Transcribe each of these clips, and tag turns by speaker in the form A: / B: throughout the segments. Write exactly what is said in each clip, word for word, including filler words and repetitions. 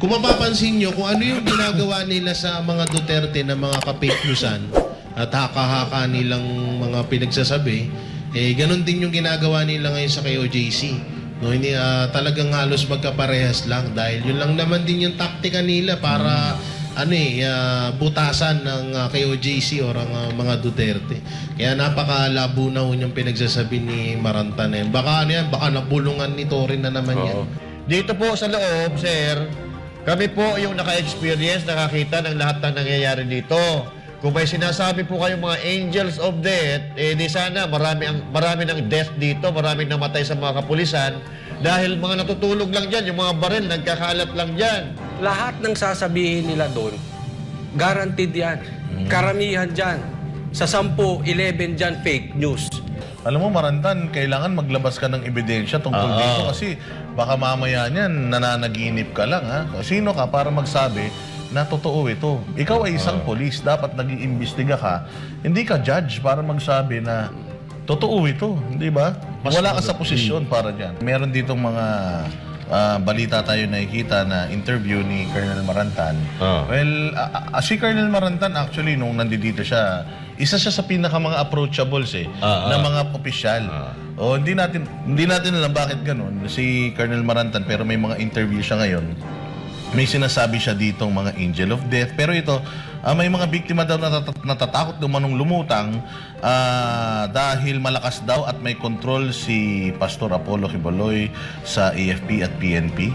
A: Kung mapapansin nyo, kung ano yung ginagawa nila sa mga Duterte na mga ka-fake newsan at haka-haka nilang mga pinagsasabi, eh, ganun din yung ginagawa nila ngayon sa K O J C. No, hindi, uh, talagang halos magkaparehas lang dahil yun lang naman din yung taktika nila para ano eh, uh, butasan ng uh, K O J C o ang uh, mga Duterte. Kaya napakalabo na yung pinagsasabi ni Maranta na yan. Baka ano yan, baka nabulungan ni Torin na naman yan.
B: Oo. Dito po sa loob, sir, kami po yung naka-experience, nakakita ng lahat ng nangyayari dito. Kung may sinasabi po kayong mga angels of death, eh di sana marami, ang, marami ng death dito, marami namatay sa mga kapulisan dahil mga natutulog lang dyan, yung mga baril nagkakalat lang dyan.
C: Lahat ng sasabihin nila doon, guaranteed yan. Hmm. Karamihan dyan. Sa sampu, eleven dyan, fake news.
D: Alam mo, Marantan, kailangan maglabas ka ng ebidensya tungkol uh -oh. dito kasi baka mamaya niyan nananaginip ka lang, ha? Sino ka para magsabi na totoo ito? Ikaw ay isang uh -oh. polis, dapat nag-iimbestiga ka. Hindi ka judge para magsabi na totoo ito, di ba? Wala ka sa posisyon para dyan. Meron ditong mga uh, balita tayo nakikita na interview ni Colonel Marantan. Uh -oh. Well, uh, uh, si Colonel Marantan actually, nung nandito siya, isa siya sa pinaka mga approachables eh, uh, uh, na mga opisyal. Uh, o hindi natin hindi natin alam bakit ganoon si Colonel Marantan, pero may mga interview siya ngayon. May sinasabi siya ditong mga angel of death, pero ito uh, may mga biktima daw natat natatakot dumanong lumutang uh, dahil malakas daw at may control si Pastor Apollo Quiboloy sa A F P at P N P.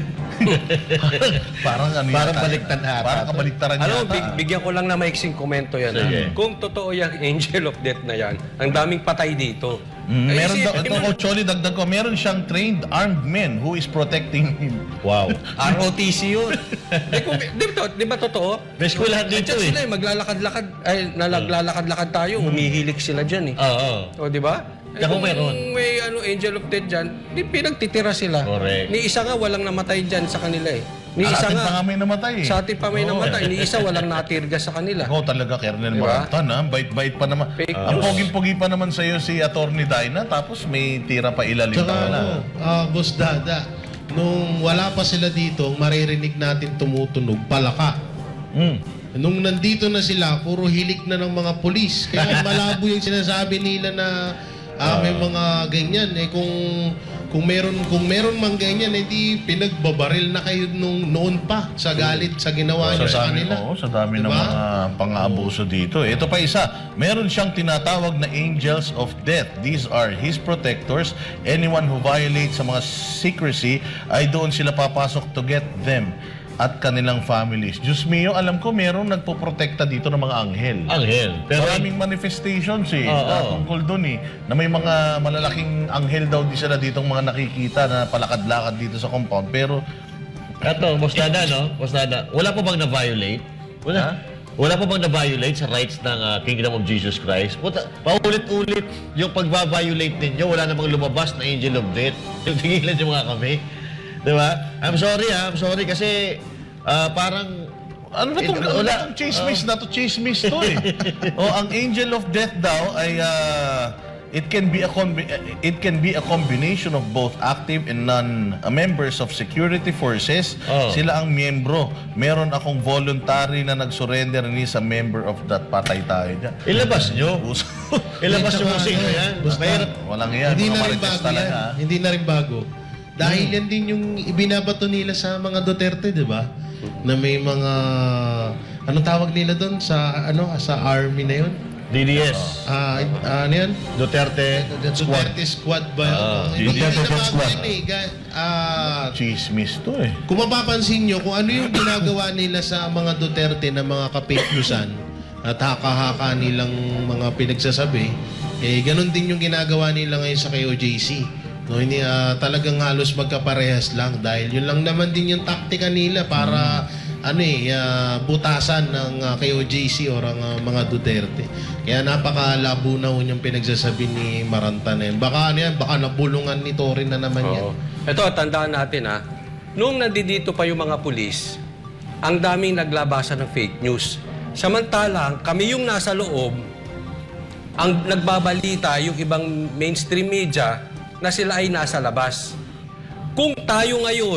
D: Parang ano
B: Parang
D: yata,
B: baliktad ata.
D: Parang kabaliktaran yata.
C: Ano, big, bigyan ko lang na maiksing komento yan. Kung totoo yung angel of death na yan, ang daming patay dito.
D: Mm, meron daw, ito ko, Choli, dagdag ko, meron siyang trained armed men who is protecting him.
B: Wow.
C: R O T C yun. di, kung, di, ba, di ba totoo?
B: Best ko lahat dito eh.
C: Sila eh, maglalakad-lakad, ay, nalaglalakad-lakad tayo, humihilik sila dyan eh.
B: Oo.
C: O, di ba? Eh, kung meron. May ano, angel of death dyan, di pinagtitira sila.
B: Correct.
C: Ni isa nga walang namatay dyan sa kanila eh. Ni
D: Sa
C: isa
D: atin
C: nga,
D: pa nga may namatay eh.
C: Sa atin pa may
D: Oo.
C: namatay. Ni isa walang natirga sa kanila.
D: Ako talaga, Colonel
C: Diba?
D: Marantan, ha? Bait-bait pa naman.
C: Fake
D: Ang
C: news.
D: poging-pogi pa naman sa'yo si Attorney Dyna, tapos may tira pa ilalim
A: Tsaka
D: pa
A: ano,
D: na.
A: uh, Boss Dada, nung wala pa sila dito, maririnig natin tumutunog, palaka.
D: Mm.
A: Nung nandito na sila, puro hilik na ng mga pulis. Kaya malabo yung sinasabi nila na ah, may mga ganyan. Eh kung kung meron kung meron mang ganyan, edi eh, pinagbabaril na kayo nung noon pa sa galit sa ginawa niyo sa
D: dami,
A: kanila.
D: oo, sa dami
A: Diba?
D: ng mga pang-aabuso dito. Ito pa isa, meron siyang tinatawag na angels of death. These are his protectors. Anyone who violates sa mga secrecy ay doon sila papasok to get them at kanilang families. Diyos mio, alam ko merong nagpoprotekta dito ng mga anghel.
B: Anghel.
D: Pero maraming manifestations eh,
B: oh,
D: na
B: oh.
D: tungkol dun eh, na may mga malalaking anghel daw di sila ditong mga nakikita na palakad-lakad dito sa compound. Pero,
B: Eto, Bostada, no? Bostada, wala po bang na-violate? Wala.
D: Ha?
B: Wala po bang na-violate sa rights ng uh, Kingdom of Jesus Christ? Puta, paulit-ulit yung pagba-violate ninyo, wala namang lumabas na angel of death. Yung tingilan yung mga kami. Diba? I'm sorry ha, I'm sorry kasi uh, parang
D: ano na itong
B: wala,
D: chismis
B: uh,
D: na to, chismis to eh. O, ang angel of death daw ay uh, it can be a it can be a combination of both active and non uh, members of security forces.
B: Oh.
D: Sila ang miyembro. Meron akong voluntary na nag-surrender ni sa member of that, patay tayo dyan.
B: Ilabas nyo. Ilabas nyo kung sino yan. Mahirap.
D: Walang yan.
A: Hindi
D: Mga
A: na rin
D: marites
A: bago
D: talaga.
A: yan. Hindi na rin bago. Dahil yan din yung ibinabato nila sa mga Duterte, di ba? Na may mga, anong tawag nila doon sa, ano, sa army na yun?
B: D D S.
A: Ah, uh, ano yan?
B: Duterte.
A: Duterte Squad ba?
B: Ah,
A: Hindi
D: Duterte
A: na bago
D: Squad.
A: yan eh. Ga- ah,
D: Chismis to eh.
A: kung mapapansin nyo, kung ano yung ginagawa nila sa mga Duterte na mga ka-fake newsan at haka-haka nilang mga pinagsasabi, eh, ganun din yung ginagawa nila ngayon sa K O J C. No, hindi, uh, talagang halos magkaparehas lang dahil yun lang naman din yung taktika nila para mm. ano eh, uh, butasan ng uh, K O J C o ang uh, mga Duterte. Kaya napakalabo na yung pinagsasabi ni Maranta na yun. Baka ano yan, baka nabulungan ni Torin na naman yan.
C: Oo. Ito, tandaan natin ha. Noong nandito pa yung mga pulis, ang daming naglabasan ng fake news. Samantalang, kami yung nasa loob, ang nagbabalita, yung ibang mainstream media, na sila ay nasa labas. Kung tayo ngayon,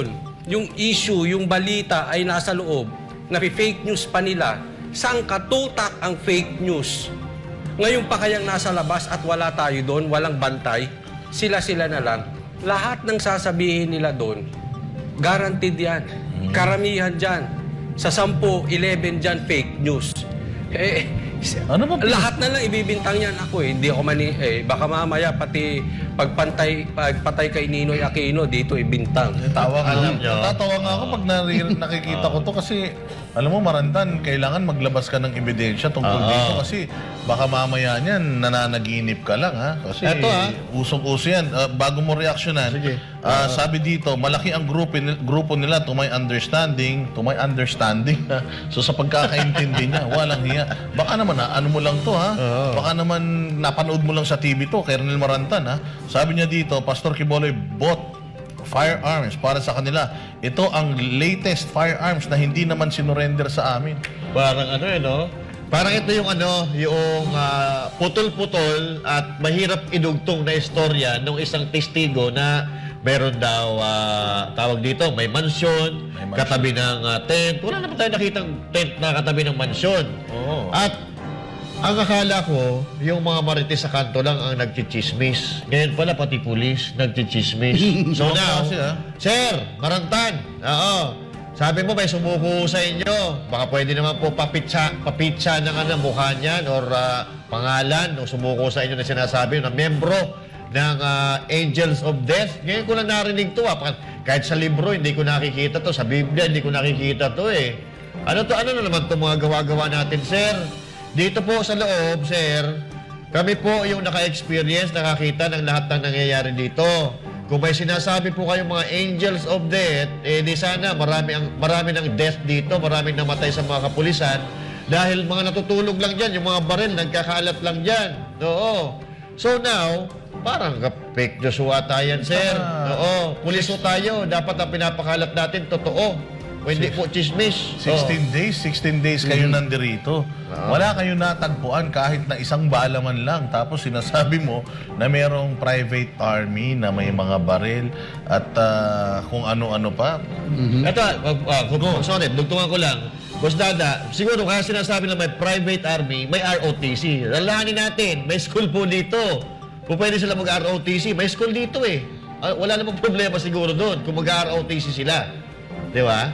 C: yung issue, yung balita ay nasa loob, na fake news pa nila, saan katutak ang fake news? Ngayon pa kayang nasa labas at wala tayo doon, walang bantay, sila-sila na lang. Lahat ng sasabihin nila doon, guaranteed yan. Karamihan dyan. Sa sampu, eleven dyan, fake news. Eh,
D: Ano ba?
C: lahat na lang ibibintang yan ako eh. Hindi ako mani... Eh, baka mamaya pati pagpantay, pagpatay kay Ninoy Aquino, dito ibintang.
D: Tawa ka
B: Alam
D: lang.
B: nyo.
D: Natatawa nga ako pag nari- nakikita ko to kasi alam mo, Marantan, kailangan maglabas ka ng ebidensya tungkol
B: Oo.
D: dito kasi baka mamaya niyan nananaginip ka lang ha. Kasi
B: Eto, ha?
D: usong-uso yan. Ah, bago mo reaksyonan,
B: Sige.
D: ah, sabi dito, malaki ang grupo, grupo nila to my understanding, to my understanding. ha. So sa pagkakaintindi niya, walang hiya. Baka naman ha, ano mo lang to ha.
B: Oo.
D: Baka naman napanood mo lang sa T V to, Colonel Marantan ha. Sabi niya dito, Pastor Quiboloy bought firearms para sa kanila. Ito ang latest firearms na hindi naman sinurrender sa amin.
B: Parang ano eh, no? Parang ito yung ano, yung ah, putol-putol at mahirap idugtong na istorya ng isang testigo na meron daw, ah, tawag dito, may mansyon,
D: May mansyon.
B: katabi ng ah, tent. Wala naman tayo nakitang tent na katabi ng mansyon.
D: Oo.
B: At ang akala ko, yung mga marites sa kanto lang ang nagchichismis. Ngayon pala pati pulis nagchichismis. So
D: Baka
B: now,
D: kasi, ah.
B: Sir, Marantan, oo. Sabi mo may sumuko sa inyo. Baka pwede naman po papitsa, papitsa ng ano, mukha niyan or ah, pangalan o sumuko sa inyo na sinasabi na membro ng ah, Angels of Death. Ngayon ko lang narinig to. Ah. Kahit sa libro, hindi ko nakikita to. Sa Biblia, hindi ko nakikita to eh. Ano to? Ano na naman to mga gawa-gawa natin, sir? Dito po sa loob, sir, kami po yung naka-experience, nakakita ng lahat ng nangyayari dito. Kung may sinasabi po kayong mga angels of death, eh di sana marami, ang, marami ng death dito, maraming namatay sa mga kapulisan dahil mga natutulog lang dyan, yung mga baril, nagkakalat lang dyan. Oo. So now, parang fake news ata yan, sir. Oo. Pulis po tayo. Dapat ang pinapakalat natin, totoo. O hindi po chismis.
D: sixteen days, sixteen days kayo nandirito. Wala kayong natagpuan kahit na isang bala man lang. Tapos sinasabi mo na merong private army na may mga baril at ah, kung ano-ano pa.
B: Ito, uh, uh, uh, sorry, dugtungan ko lang. Boss Dada, siguro kaya sinasabi na may private army, may R O T C. Lalahanin natin, may school po dito. Kung pwede sila mag-R O T C, may school dito eh. Ah, wala namang problema siguro doon kung mag-R O T C sila. Di ba?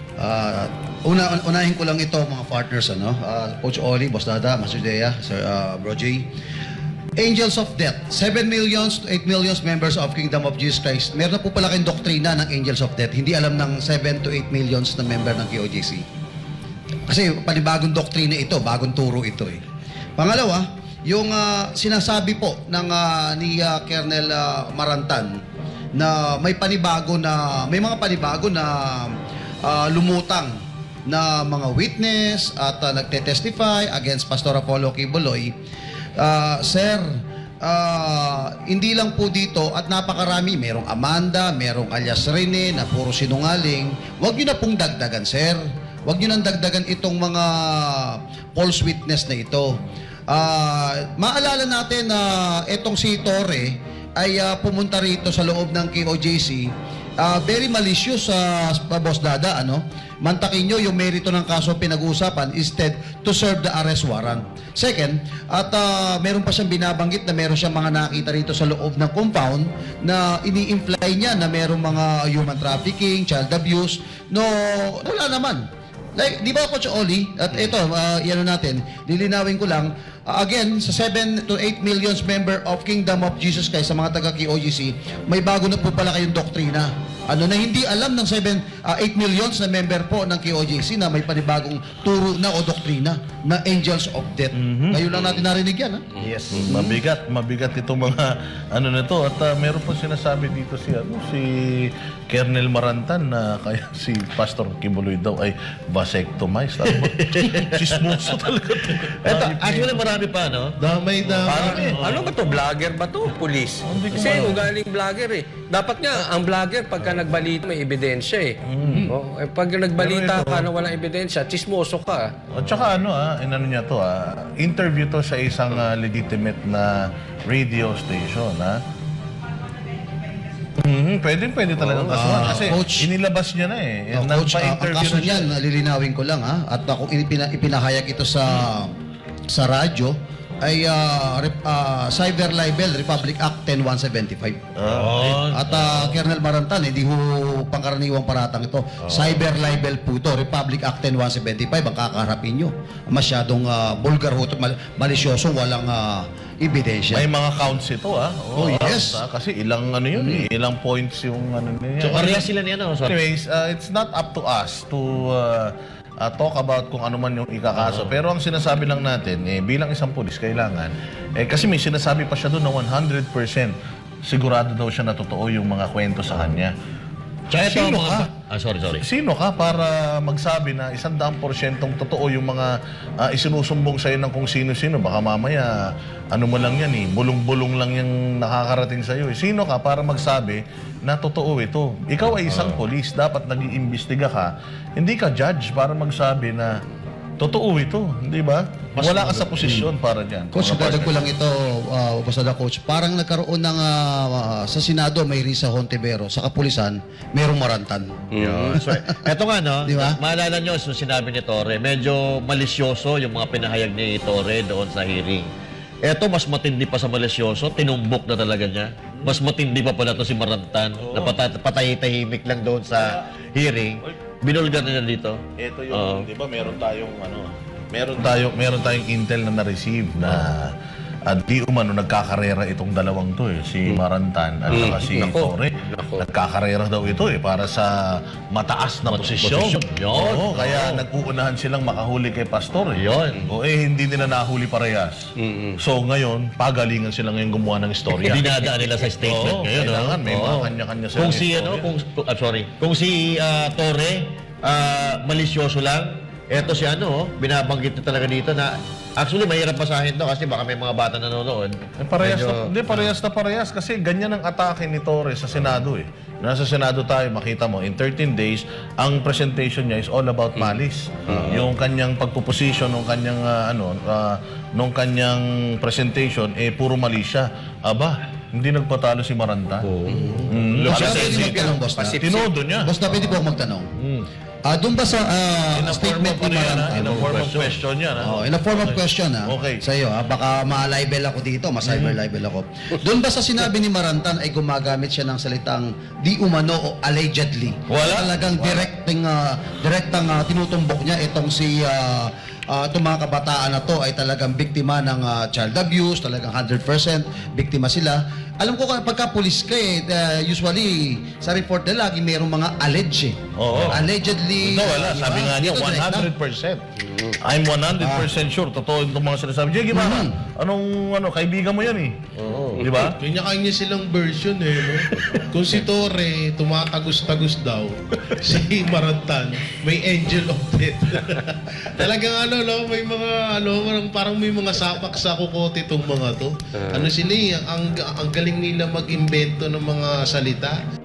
E: Ah, una un- unahin ko lang ito mga partners ano, Ah, Coach Oli, Boss Dada, Master Dea, Sir uh, Bro J. Angels of Death, seven millions to eight millions members of Kingdom of Jesus Christ. Meron na po pala kayong doktrina ng Angels of Death. Hindi alam ng seven to eight millions na member ng K O J C. Kasi panibagong doktrina ito, bagong turo ito eh. Pangalawa, yung ah, sinasabi po ng ah, ni ah, Colonel ah, Marantan na may panibago na may mga panibago na ah, lumutang na mga witness at ah, nagte-testify against Pastor Apollo Quiboloy. Ah, sir, ah, hindi lang po dito at napakarami, merong Amanda, merong alias Rene na puro sinungaling. Huwag niyo na pong dagdagan, sir. Huwag niyo nang dagdagan itong mga false witness na ito. Ah, maalala natin na itong si Torre ay ah, pumunta rito sa loob ng K O J C. Ah, very malicious sa uh, Boss Dada, ano? Mantakin nyo yung merito ng kaso pinag-uusapan instead to serve the arrest warrant. Second, at ah, meron pa siyang binabanggit na meron siyang mga nakita rito sa loob ng compound na ini-imply niya na meron mga human trafficking, child abuse. No, wala naman. Like, di ba, Coach Oli? At ito, uh, yan na natin, lilinawin ko lang, uh, again, sa seven to eight millions member of Kingdom of Jesus Christ sa mga taga-K O G C, may bago na po pala kayong doktrina. Ano na hindi alam ng seven, eight millions na member po ng K O J C na may panibagong turo na o doktrina na Angels of Death. Ngayon lang natin narinig yan, ha?
B: Yes.
D: Mabigat, mabigat itong mga ano na to. At ah, meron po sinasabi dito si ano si Colonel Marantan na kaya si Pastor Quiboloy daw ay vasectomized. Ano ba? Chismoso talaga to.
B: Ito, actually marami pa, no?
A: Damay, damay.
C: Ano ba to? Vlogger ba to? Police?
D: Hindi ko
C: Kasi
D: ma-
C: ugaling vlogger eh. Dapat nga, ang vlogger, pagka nagbalita, may ebidensya eh. Oh, eh pag nagbalita
D: Pero ito-
C: ka na walang ebidensya, chismoso ka.
D: At saka ano ah, inano niya to ah, interview to sa isang ah, legitimate na radio station ah. Mhm, pwede, pwede talagang kasuhan.
E: Ah,
D: Kasi
E: Coach.
D: inilabas niya na eh.
E: Oh, Coach, ah, ang
D: Nagpa-interview
E: kaso
D: na siya.
E: niyan, lilinawin ko lang ha, at ako ipina, ipinahayag ito sa sa radyo, ay ah, rep- ah, Cyber Libel Republic Act ten one seventy-five. At ah, Colonel Marantan, hindi ho pangkaraniwang paratang ito. Cyber libel po ito, Republic Act ten one seventy-five, ang kakaharapin nyo. Masyadong ah, vulgar ho, ito, mal- malisyoso, walang ah, ebidensya.
D: May mga counts ito ah.
E: Oh,
D: Oo,
E: yes.
D: ah, Kasi ilang ano yun eh, ilang points yung ano niya.
B: So, pareha sila niya, no? So,
D: Anyways, uh, it's not up to us to uh, uh, talk about kung ano man yung ikakaso. Pero ang sinasabi lang natin, eh, bilang isang pulis, kailangan, eh, kasi may sinasabi pa siya doon na one hundred percent sigurado daw siya na totoo yung mga kwento sa kanya.
B: tsaka ito,
D: Sino
B: mga...
D: ka?
B: Ah, sorry, sorry.
D: Sino ka para magsabi na isang daang porsyentong totoo yung mga uh, isinusumbong sa'yo ng kung sino-sino? Baka mamaya, ano mo lang yan eh, bulong-bulong lang yung nakakarating sa'yo. Eh. Sino ka para magsabi na totoo ito? Ikaw ay isang polis, dapat nag-iimbestiga ka. Hindi ka judge para magsabi na totoo ito, di ba? Wala ka sa posisyon para dyan.
E: Coach,
D: Mga
E: dadag ko
D: partner.
E: lang ito, uh, Basada Coach. Parang nagkaroon ng, ah, ah, sa Senado may Risa Hontivero, sa kapulisan, merong Marantan.
B: Yun. So, eto nga, no?
E: Di ba?
B: Maalala nyo, so sinabi ni Torre, medyo malisyoso yung mga pinahayag ni Torre doon sa hearing. Eto, mas matindi pa sa malisyoso, tinumbok na talaga niya. Mas matindi pa pala to si Marantan, na pata- patay-tahimik lang doon sa hearing. Binulgar na dito.
D: Ito
B: Oo.
D: yung, di ba, meron tayong ano, meron tayong meron tayong intel na na-receive na at di umano nagkakarera itong dalawang to eh, si Marantan at saka si
C: Nako.
D: Torre.
C: Nako.
D: Nagkakarera daw ito eh para sa mataas na
B: Mat-
D: posisyon.
B: posisyon. Yun.
D: Oo, kaya nag-uunahan silang makahuli kay Pastor eh.
B: Yun.
D: O eh, hindi nila nahuli parehas. So ngayon, pagalingan sila ngayon gumawa ng istorya.
B: Dinadaan nila sa statement
D: Oo,
B: ngayon.
D: kailangan
B: no?
D: may mga
B: Oo.
D: kanya-kanya silang
B: Kung si,
D: istorya.
B: ano, kung, kung- ah, sorry, kung si ah, Torre, ah, malisyoso lang, eto si ano, oh, binabanggit na talaga dito na, actually, mahirap basahin to kasi baka may mga bata nanonood.
D: Eh, parehas
B: Medyo-
D: na, hindi, parehas na parehas kasi ganyan ang atake ni Torres sa Senado eh. Nasa Senado tayo, makita mo, in thirteen days, ang presentation niya is all about malice. Yung kanyang pagpuposition, nung kanyang, ah, ano, ah, nung kanyang presentation, eh, puro mali siya. Aba, hindi nagpatalo si Maranta. Mm.
E: Boss,
D: Kasi
E: pwede
D: si-
E: magtanong, Boss na?
D: Tinodo niya.
E: Boss na, pwede po ako magtanong. Ah, doon ba sa ah,
D: In a form
E: statement
D: of,
E: ni
D: ano yan, ah,
E: Marantan?
D: in a form of question yan. ah.
E: Oh, in a form of question ha.
D: Okay.
E: Sa iyo ha, baka ma-libel ako dito, ma-cyber libel ako. Doon ba sa sinabi ni Marantan ay gumagamit siya ng salitang di umano o allegedly?
D: Wala.
E: Talagang directing ah, direktang ah, tinutumbok niya itong si ah, ah, itong mga kabataan na to ay talagang biktima ng ah, child abuse, talagang one hundred percent biktima sila. Alam ko pagka police ka eh, uh, usually sa report nila lagi mayroong mga alleged eh.
D: Oo.
E: Allegedly.
D: Ito wala,
E: ah, di
D: sabi
E: ba?
D: nga niya,
E: Ito,
D: one
E: direct na.
D: hundred percent. I'm one hundred percent sure. Totoo itong mga sinasabi. Jay, ba? Anong, ano, kaibigan mo yan eh. Oo. Di ba?
A: Kanya-kanya silang version eh, no? Kung si Torre, tumatagos-tagos daw. Si Marantan, may angel of death. Talagang ano, no? May mga, ano, parang may mga sapak sa kukote itong mga to. Ano sila eh, ang, ang galing nila mag-imbento ng mga salita.